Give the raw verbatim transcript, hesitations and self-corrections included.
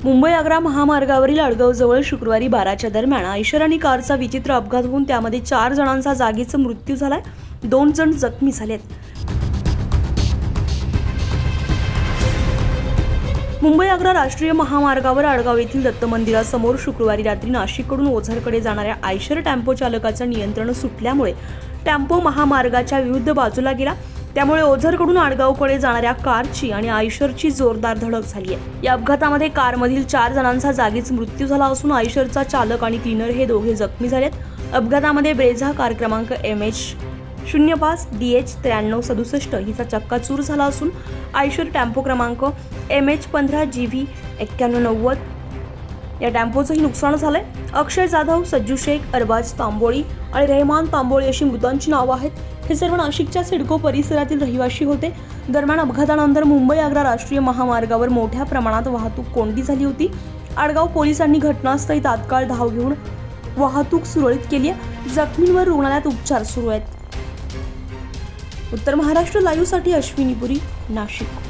मुंबई आग्रा महामार्गावरील अडगावजवळ शुक्रवारी बाराच्या दरम्यान आयशर आणि कारचा विचित्र अपघात होऊन त्यामध्ये चार जणांचा जागीच मृत्यू झालाय, दोन जण जखमी झालेत। मुंबई आग्रा राष्ट्रीय महामार्गावर अडगाव येथील दत्त मंदिरासमोर शुक्रवारी रात्री नाशिककडून ओझरकडे जाणाऱ्या आयशर टेम्पो चालकाचं नियंत्रण सुटल्यामुळे टेम्पो महामार्गाच्या विरुद्ध बाजूला गेला। त्यामुळे ओझरकडून अडगावकडे जाणाऱ्या कारची आणि आयशरची जोरदार धडक झाली आहे। या अपघातामध्ये कारमधील चार जणांचा जागीच मृत्यू झाला असून आयशरचा चालक आणि क्लीनर हे दोघे जखमी झालेत। अपघातामध्ये ब्रेझा कार क्रमांक एम एच शून्य पाच डी एच त्र्याण्णव सदुसष्ट हिचा चक्काचूर झाला असून आयशर टेम्पो क्रमांक एम एच पंधरा जी व्ही एक्क्याण्णव नव्वद या टेम्पोचंही नुकसान झालंय। अक्षय जाधव, सज्जू शेख, अरबाज तांबोळी आणि रेहमान तांबोळी अशी मृतांची नावं आहेत। हे सर्व नाशिकच्या सिडको परिसरातील रहिवासी होते। दरम्यान अपघातानंतर मुंबई आग्रा राष्ट्रीय महामार्गावर मोठ्या प्रमाणात वाहतूक कोंडी झाली होती। अडगाव पोलिसांनी घटनास्थळी तात्काळ धाव घेऊन वाहतूक सुरळीत केली आहे। जखमींवर रुग्णालयात उपचार सुरू आहेत। उत्तर महाराष्ट्र लाईव्ह साठी अश्विनी पुरी, नाशिक।